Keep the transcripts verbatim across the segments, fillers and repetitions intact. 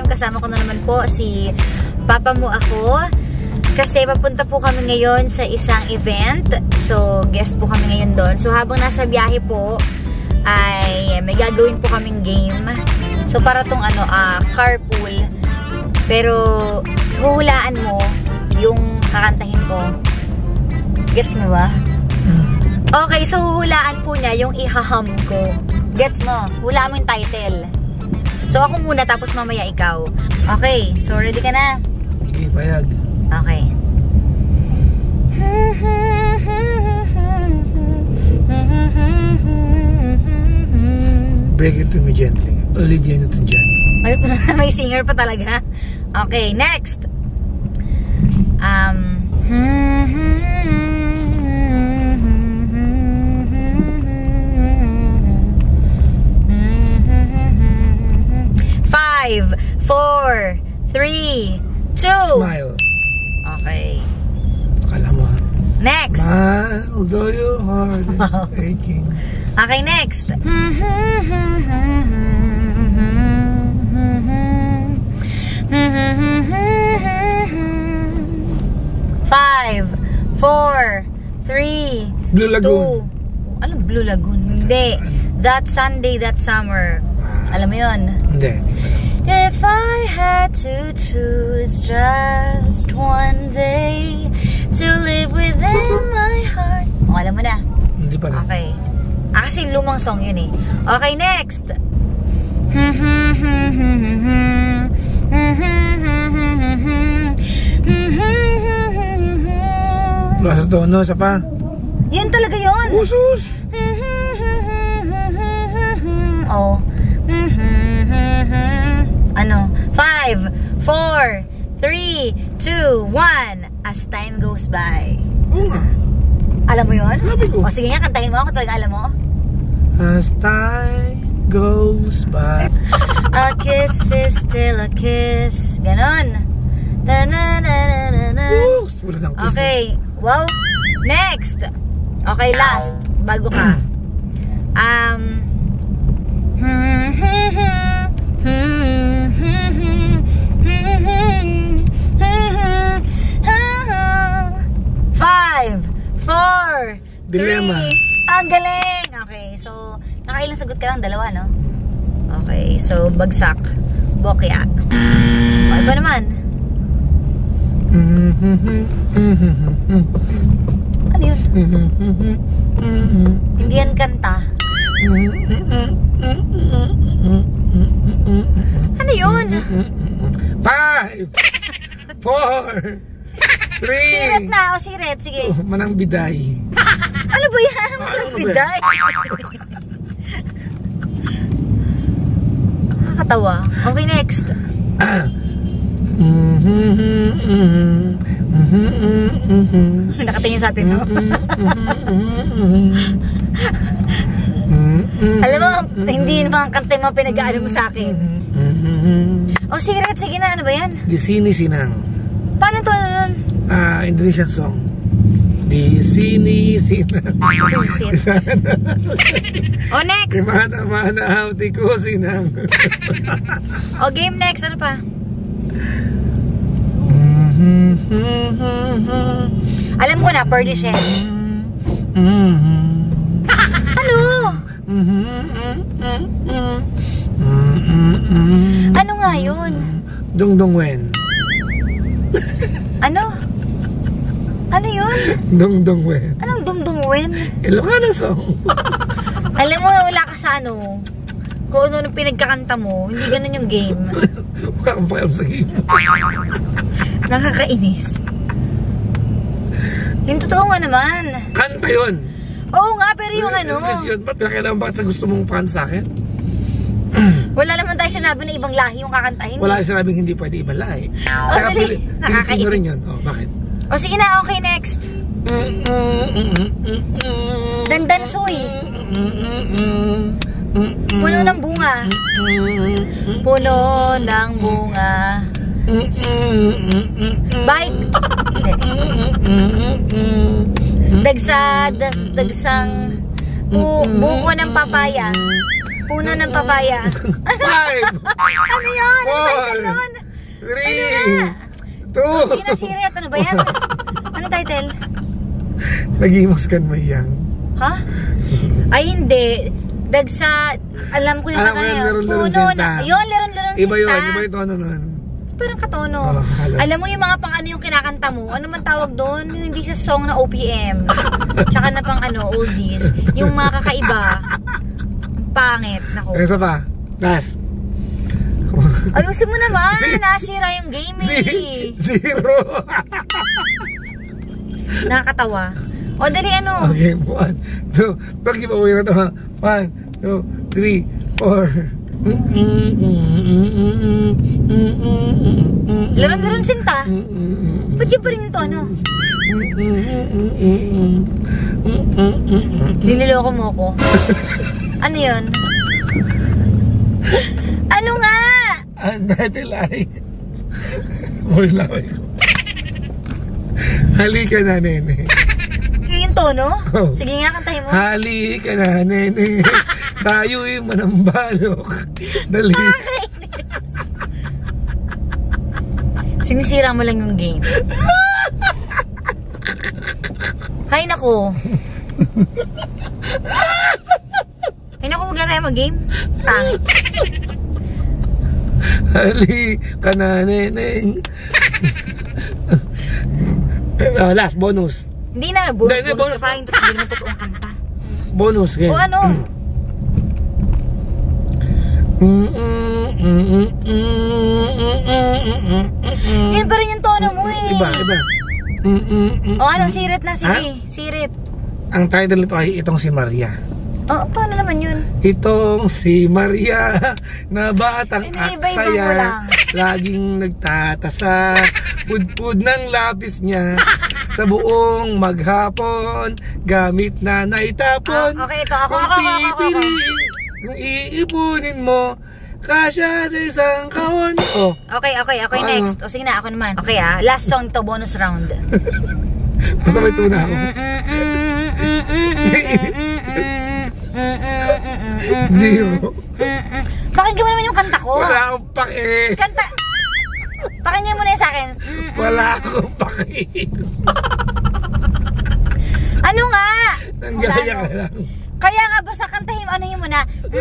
kasama ko na naman po si Papa Mo Ako. Kasi papunta po kami ngayon sa isang event. So, guest po kami ngayon doon. So, habang nasa biyahe po, ay may gagawin po kaming game. So, para tong ano, uh, carpool. Pero, huhulaan mo yung kakantahin ko. Gets mo ba? Okay, so huhulaan po niya yung ihaham ko. Gets mo? Hulaan mo yung title. So, ako muna, tapos mamaya ikaw. Okay, so ready ka na? Okay, payag. Okay. Break it to me gently. Olivia Newton-John. May singer pa talaga. Okay, next. Um. Five, four, three, two. Smile. Okay. Akala mo ha? Next. Smile, although your heart is aching. Okay, next. Five, four, three, Blue Lagoon. two. Anong Blue Lagoon? Hindi. That Sunday, That Summer. Alam mo yun? Hindi, hindi pa lang. If I had to choose just one day to live within my heart. O, alam mo na. Hindi pa lang. Okay. Ah, kasi lumang song yun eh. Okay, next. Plus tono, isa pa. Yan talaga yun. Usus! Oh. Ano? Five, four, three, two, one. As time goes by. Oo nga. Alam mo yun? Sabi ko. O sige nga, kantahin mo ako. Talaga alam mo? As time goes by. A kiss is still a kiss. Ganon. Ta-na-na-na-na-na. Woo! Wala nang kiss. Okay. Wow. Next. Okay, last. Bago ka. Um. Five, four, Dilemma. three. Ang galing! Okay, so, nakailang sagot ka lang? Dalawa, no? Okay, so, bagsak. Bokya. O, iba naman. Ano yun? Hindi yan kanta. Ano yun? Five, four, three. Siret na, o siret, sige. Oh, Manang Biday. Ano ba yan? Ano Manang ba? Biday. Nakakatawa. Okay, next. Nakatingin sa atin, no? Alam mo, hindi naman kanta yung mga pinag-aano mo sa akin. O, siret, sige na. Ano ba yan? Di Sini Sinang. Paano to? Ano nun? Ah, Indonesian song. Di Sini Sinang. O, next. Di mana mana hati ko sinang. O, game next. Ano pa? Alam ko na, Perdition. Ano? Ano nga yun? Dongdong Wen. Ano? Ano yun? Dongdong Wen. Anong dumdungwen? Ilocano song. Alam mo, wala ka sa ano. Kung ano nung pinagkakanta mo, hindi ganun yung game. Wala kang pakialam sa game. Nakakainis. Yung totoo nga naman. Kanta yun. Oo nga, pero yung ano. English yun. Ba't pinakailangan bakit gusto mong pan sa akin? Wala naman tayo sinabi na ibang lahi yung kakantahin. Wala yung sinabing hindi pwede ibang lahi. Oh, Kaya dali. Pili- Pilipino rin yun. Oh, bakit? O sige na, okay, next. Dandansoy. Puno ng bunga. Puno ng bunga. Bye. Dagsa, dag, dagsang bu buko ng papaya. Puno ng papaya. Five! Ano yun? Ano Four! title nun? Three! Ano Two! Sige na, Siret. Ano ba yan? Ano title? Nagimos kan mayang. Ha? Ay, hindi. Dagsa, alam ko yung Alam kanta ko yun, na yun. Leron-Leron Puno Sinta. na. Yun, Leron-Leron Sinta. Iba yun, iba yung tono nun. Parang katono. Oh, halos. Alam mo yung mga pang ano yung kinakanta mo? Ano man tawag doon? Yung hindi siya song na O P M. Tsaka na pang ano, oldies. Yung mga kakaiba. Pangit. Naku. Isa pa. Last. Ayusin mo naman. Nasira yung game eh. Zero. Nakakatawa. O, dali ano? Okay, one, two, pag-giveaway na ito ha. One, two, three, four. Leron-Leron Sinta? Ba't yun pa rin yung tono? Nililoko mo ko. Ano yun? Ano nga? Ang title ay More laway ko. Halika na, nene. Yung tono? Oh. Sige nga, kantahin mo. Halika na, nene. Tayo'y manambalok. Dali. Sinisira mo lang yung game. Hay nako. Hay nako, huwag na tayo mag-game. Pangit. Halika na, nene. uh, last, bonus. Hindi na, bonus, Hindi, bonus, bonus. bonus pa. Hindi naman totoong kanta. Bonus, game. O ano? Yan pa rin yung tono mo eh. Iba, iba. O ano, sirit na, sige. Sirit. Ang title nito ay Itong si Maria. Oh, paano naman yun? Itong si Maria na batang Iniiba-iba mo aksaya, lang. laging nagtatasa, pudpud ng lapis niya sa buong maghapon, gamit na naitapon. Ah, okay, ito. Ako, Kung ako, ako, ako, ako. pipiliin, kung iipunin mo, kasya sa isang kahon. Oh, Okay, okay, okay, Ano? next. O sige na, ako naman. Okay ah, last song to, bonus round. basta may tuna ako. Zero. Pakinggan mo naman yung kanta ko. Wala akong pake. Kanta. Pakinggan mo na yun sa akin. Wala akong pake. Ano nga? Nanggaya Wala, ka no? lang. Kaya nga, basta kantahin mo, ano yun mo na.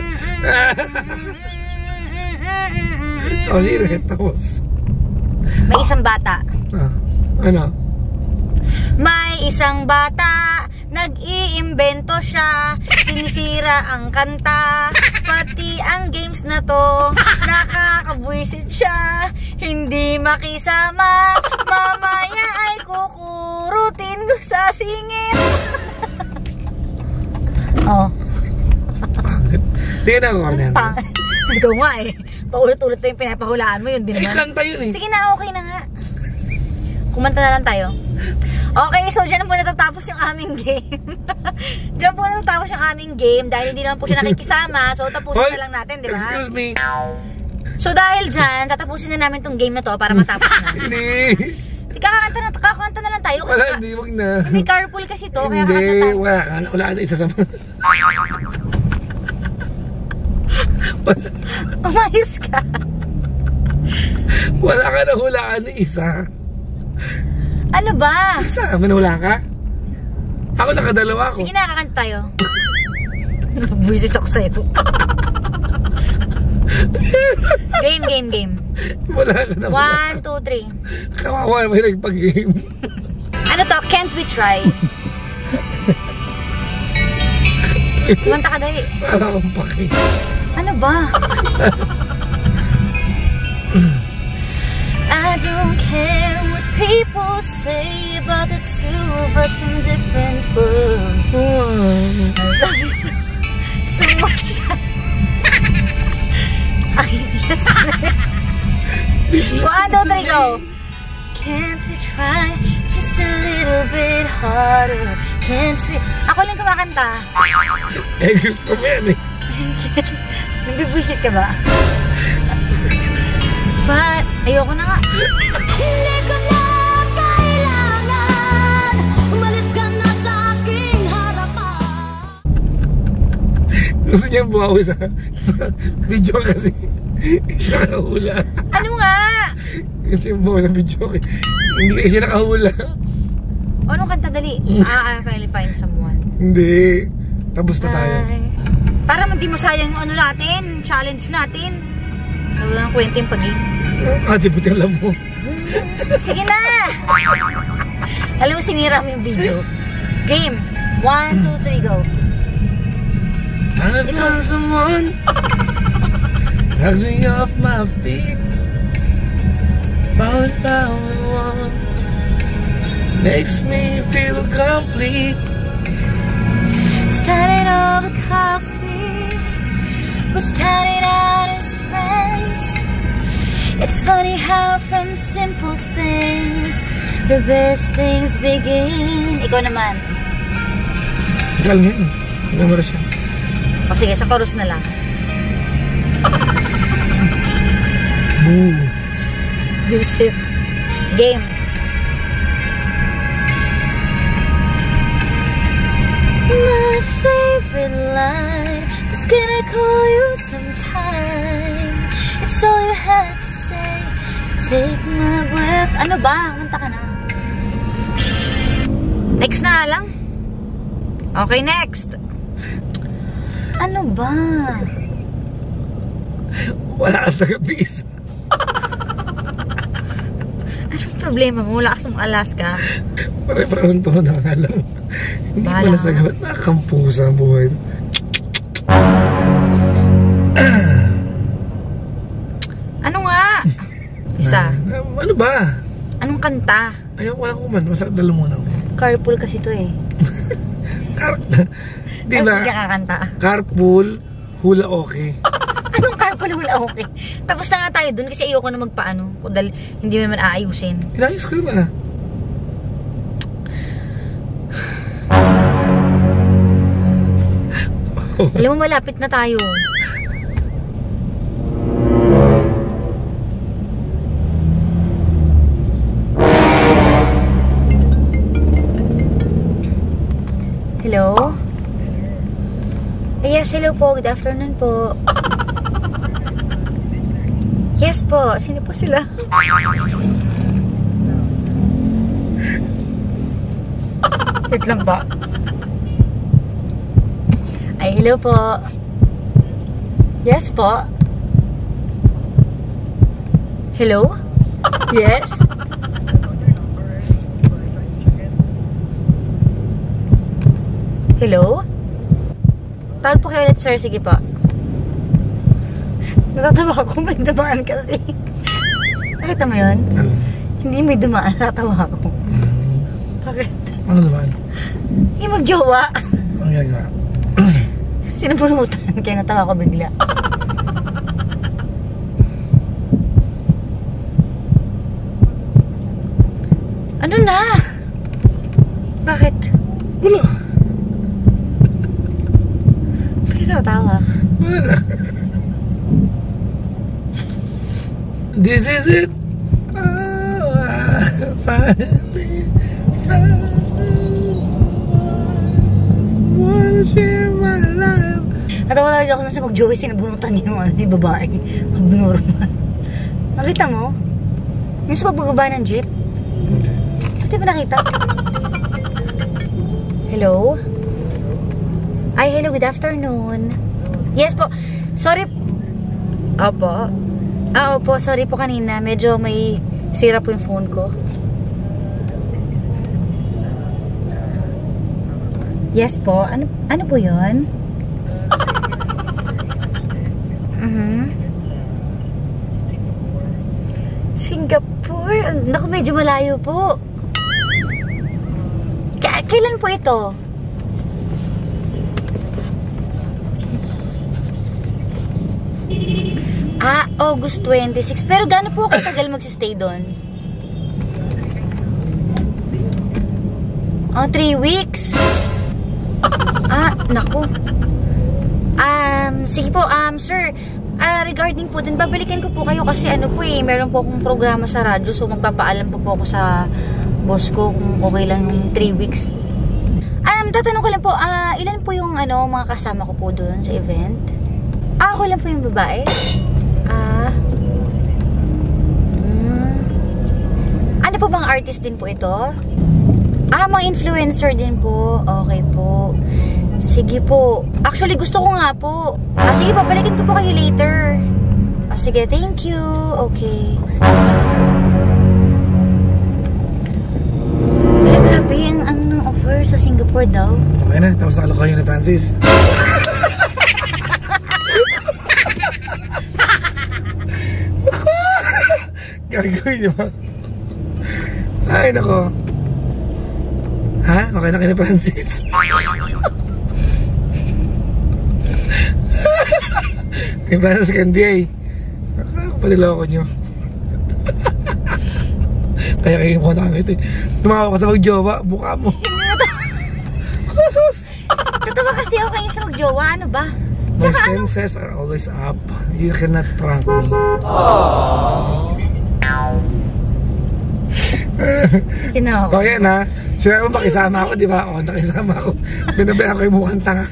O, sige, tapos. May isang bata. Ah, ano? May isang bata, nag-iimbento siya, sinisira ang kanta, pati ang games na to, nakakabwisit siya, hindi makisama, mamaya ay kukurutin ko sa singit. Oh. Hindi na ako na. Pang. Ikaw nga eh. Paulit-ulit na yung pinapahulaan mo, yun din Eh, naman. kanta yun eh. Sige na, okay na nga. Kumanta na lang tayo. Okay, so dyan na po natatapos yung aming game. Dyan po natatapos yung aming game dahil hindi naman po siya nakikisama. So, tapusin Hoy, na lang natin, di ba? Excuse me. So, dahil dyan, tatapusin na namin tong game na to para matapos na. Hindi. Kakakanta na, kakakanta na lang tayo. Kasi Wala, ka- hindi. Wag na. Hindi, carpool kasi to, kaya Hindi. kakanta tayo. Wala. Wala na isa sa mga. Umayos ka. Wala ka na hulaan ni isa. Ano ba? Isa, manula ka? Ako nakadalawa ko. Sige na, kakanta tayo. Buisit ako sa ito. Game, game, game. Wala ka na. One, two, three. Kawawa naman yung nagpag-game. Ano to? Can't we try? Kumanta ka dali. Wala akong paki. Ano ba? I don't care what people say about the two of us from different worlds. I love you so, so much. Ay, yes. One, two, three, go. Can't we try just a little bit harder? Can't we... Ako lang kumakanta. Eh, gusto mo yan eh. Nagbibuisit ka ba? But, ayoko na nga. Hindi ko na kailangan, umalis ka na sa aking harapan. Gusto niya bumawi sa, sa video kasi hindi siya nakahula. Ano nga? Gusto niya bumawi sa video kasi hindi kasi siya nakahula. O, anong kanta dali? Ah, I finally find someone. Hindi. Tapos na tayo. Ay. Para hindi mo sayang yung ano natin, challenge natin. So, ang kwento yung pag-game. Ate, buti alam mo. Sige na! Alam mo, sinira mo yung video. Game. One, two, three, go. I found someone knocks me off my feet. Found found one makes me feel complete. Started all the coffee, we're starting out as friends. It's funny how from simple things the best things begin. Ikaw naman. Ikaw lang yun. Ikaw mo siya. O sige, sa chorus na lang. Boo. Visit. Game. My favorite line was gonna call you sometime. It's all you had to say to take my breath. Ano ba? Manta ka na. Next na lang. Okay, next. Ano ba? Wala ka sa kapis. Anong problema mo? Wala ka sa Alaska. Pare-parang to na nga lang. Hindi Bahala. pala sagot. Nakakampusa ang buhay. Ano nga? Isa. Na, ano ba? Anong kanta? Ayaw, wala ko man. Masakit dala muna. Carpool kasi to eh. Car... Di Tapos ba? hindi ka kakanta. Carpool, hula okay. Anong carpool hula okay? Tapos na nga tayo dun kasi ayoko na magpaano. Dahil hindi naman aayusin. Inayos ko naman ah. Alam mo, malapit na tayo. Hello? Yes, hello po. Good afternoon po. Yes po. Sino po sila? Wait lang ba? Ay, hello po. Yes po. Hello? Yes? Hello? Tawag po kayo ulit, sir. Sige po. Natatawa ako. May dumaan kasi. Nakita mo yun? Ano? Hindi may dumaan. Natatawa ako. Bakit? Ano naman? Yung magjowa. Ang ginagawa? Sinabunutan. Kaya natawa ko bigla. Ano na? Bakit? Wala. Bakit natawa? Wala. This is it. Oh, I finally found someone to share my life. Natawa talaga ako nung sa mag-joey. Sinabunutan yung ano, yung babae. Abnormal. Nakita mo? Yung sa pagbaba ng jeep? Hindi ba nakita? Hello? Ay, hello. Good afternoon. Yes po. Sorry. Opo. Ah, opo. Sorry po kanina. Medyo may sira po yung phone ko. Yes po. Ano, ano po yun? Mhm. Singapore? Naku, medyo malayo po. K kailan po ito? Ah, August twenty-six. Pero gaano po katagal magsistay doon? Oh, three weeks? Ah, naku. Um, sige po, um, sir, uh, regarding po din, babalikan ko po kayo kasi ano po eh, meron po akong programa sa radyo, so magpapaalam po po ako sa boss ko kung okay lang yung three weeks. Um, tatanong ko lang po, ah, ilan po yung ano, mga kasama ko po doon sa event? Ah, ako lang po yung babae? Ah, hmm. Ano po bang artist din po ito? Ah, mga influencer din po. Okay po. Sige po. Actually, gusto ko nga po. Ah, sige, babalikin ko po kayo later. Ah, sige, thank you. Okay. Ay, grabe, ang ano ng offer sa Singapore daw. Okay na, tapos nakalo kayo na Francis. Gagawin niyo ba? Ay, nako. Ha? Okay na kayo na Francis. Kay Francis Candiay. Nakakapaniloko nyo. Kaya kayo mo na kami ito. Tumawa ka sa mag-jowa, buka mo. Kasos! Tatawa kasi ako kayo sa mag-jowa, ano ba? My Tsaka ano? senses are always up. You cannot prank me. Tinawa. Okay na. Sinabi mo pakisama ako, di ba? O, nakisama ako. Binabayan ko yung mukhang tanga.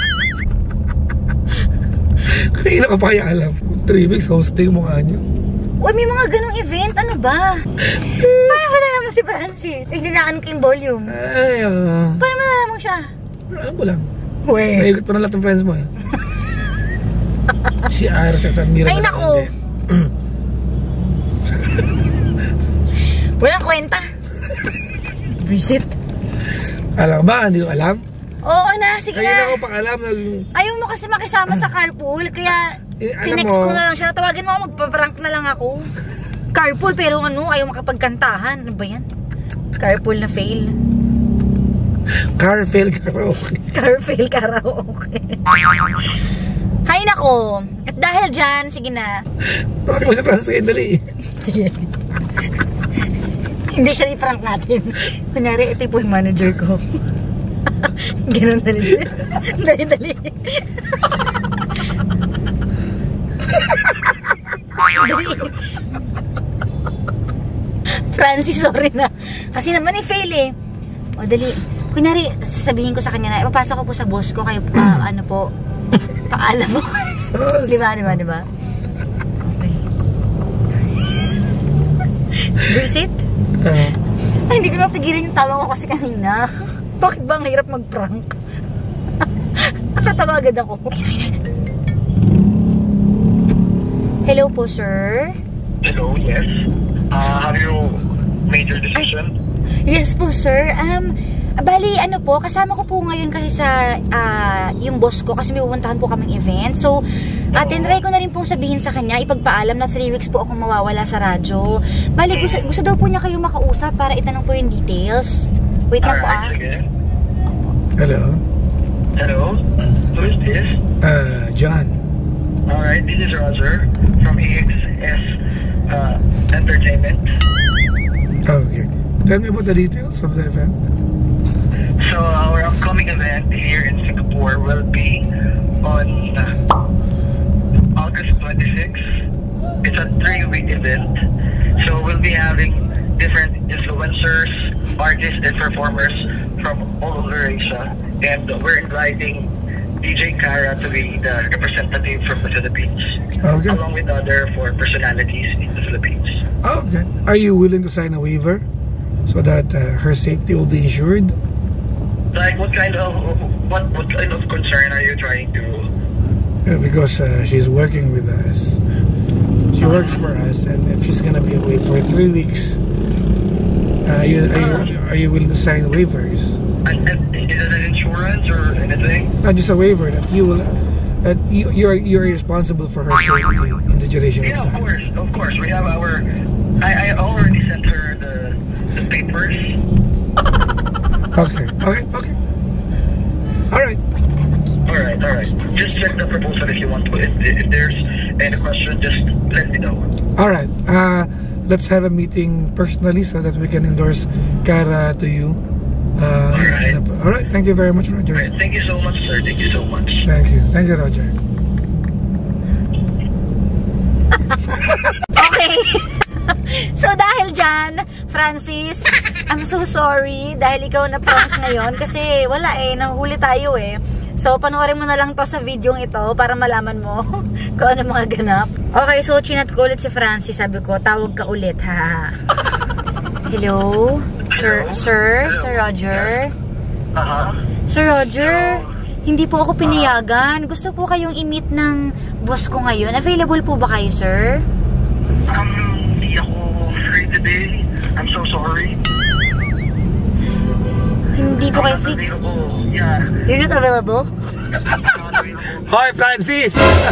Kaya na ka pa kaya alam. Three weeks hosting mukha nyo. Uy, may mga ganong event, ano ba? Paano mo nalaman si Francis? Eh, dinaan ko yung volume. Ay, uh, Paano mo nalaman siya? alam mo lang. Uy. Naikot pa na lahat ng friends mo eh. Si Ara at Mira. Ay, naku. Walang kwenta. Visit. Alam ba? Hindi ko alam. Oo na, sige Kaya na. na ako pang alam na... Ayaw mo kasi makisama sa carpool, kaya Eh, alam tinext mo- ko na lang siya. Tawagin mo ako, magpaprank na lang ako. Carpool, pero ano, ayaw makapagkantahan. Ano ba yan? Carpool na fail. Car fail karaoke. Car fail karaoke. Hay nako. At dahil dyan, sige na. Tawagin mo si Francis kayo, dali. Sige. Hindi siya i-prank natin. Kunyari, ito po yung manager ko. Ganun dali. Dali, dali. Dali. Francis, sorry na. Kasi naman i-fail eh. O, dali. Kunyari, sabihin ko sa kanya na, ipapasok ko po sa boss ko, kayo po, uh, ano po, paalam mo. Diba, diba, diba? Okay. Visit? Uh, Ay, hindi ko napigilan yung tawa ko kasi kanina. Bakit ba ang hirap mag-prank? Tatawa agad ako. Hello po, sir. Hello, yes. Uh, have you made your decision? Yes po, sir. Um, bali, ano po, kasama ko po ngayon kasi sa ah, yung boss ko kasi may pupuntahan po kaming event. So, uh, tinry ko na rin pong sabihin sa kanya, ipagpaalam na three weeks po akong mawawala sa radyo. Bali, gusto, gusto daw po niya kayo makausap para itanong po yung details. Wait lang po ah. Alright, sige. hello? Hello? Who is this? Uh, John. Alright, this is Roger from A X S uh, Entertainment. Okay. Tell me about the details of the event. So our upcoming event here in Singapore will be on uh, August twenty-sixth. It's a three-week event. So we'll be having different influencers, artists, and performers from all over Asia. And we're inviting D J Kara to be the representative from the Philippines, Okay. along with other four personalities in the Philippines. Okay. Are you willing to sign a waiver so that uh, her safety will be ensured? Like, what kind of what what kind of concern are you trying to? Yeah, because uh, she's working with us. She works for us, and if she's gonna be away for three weeks, uh, are, you, are, you, are you willing to sign waivers? And, and is it an insurance or anything? Not just a waiver that you will, that you you're you're responsible for her safety in the duration Yeah, of of time. course, of course. We have our. I, I already sent her the the papers. Okay. Okay. Okay. All right. All right, all right. Just check the proposal if you want to. If, if there's any question, just let me know. All right. Uh, let's have a meeting personally so that we can endorse Kara to you. Uh, All right. All right. Thank you very much, Roger. All right, thank you so much, sir. Thank you so much. Thank you. Thank you, Roger. Okay. So dahil dyan, Francis, I'm so sorry dahil ikaw na prank ngayon kasi wala eh, nahuhuli tayo eh. So panoorin mo na lang to sa video ito para malaman mo kung ano mga ganap. Okay, so chinat ko ulit si Francis. Sabi ko, tawag ka ulit ha. Hello? Sir, sir? Sir Roger? Uh-huh. Sir Roger? Hindi po ako pinayagan. Gusto po kayong i-meet ng boss ko ngayon. Available po ba kayo, sir? Um, hindi ako free today. I'm so sorry. Hindi po I'm kayo not free? available. Yeah. You're not available? I'm not available. Hoy, Francis!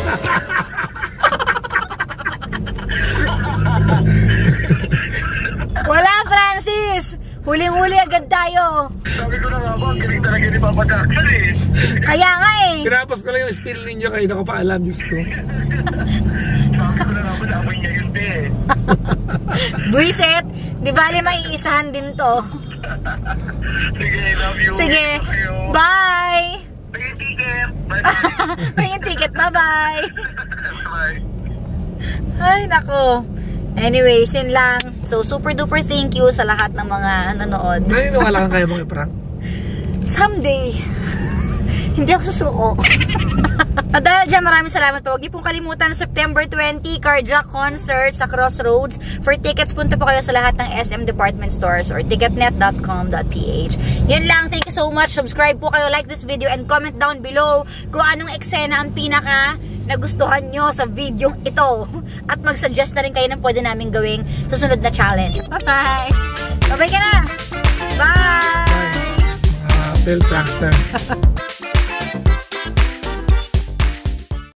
Wala, Francis! Huling-huli agad tayo. Sabi ko na nga ba, kinig talaga ni Papa Jackson eh. Kaya nga eh. Tinapos ko lang yung spill ninyo kayo na ko pa alam, Diyos ko. Sabi ko na nga ba, amoy niya yun eh. Buisit, di bali maiisahan din to. Sige, I love you. Sige, Kayo. bye! Pay ticket. Bye-bye. May ticket, bye-bye! Bye. Ay, nako. Anyways, yun lang. So, super duper thank you sa lahat ng mga nanonood. Naniniwala ka kayo mga prank? Someday. Hindi ako susuko. At dahil dyan, maraming salamat po. Huwag niyo pong kalimutan, September twentieth, Carjack Concert sa Crossroads. For tickets, punta po kayo sa lahat ng S M department stores or ticketnet dot com dot p h. Yun lang. Thank you so much. Subscribe po kayo, like this video, and comment down below kung anong eksena ang pinaka nagustuhan nyo sa video ito. At mag-suggest na rin kayo ng pwede namin gawing susunod na challenge. Bye-bye! Bye-bye ka na! Bye! Uh, Bill Prankster.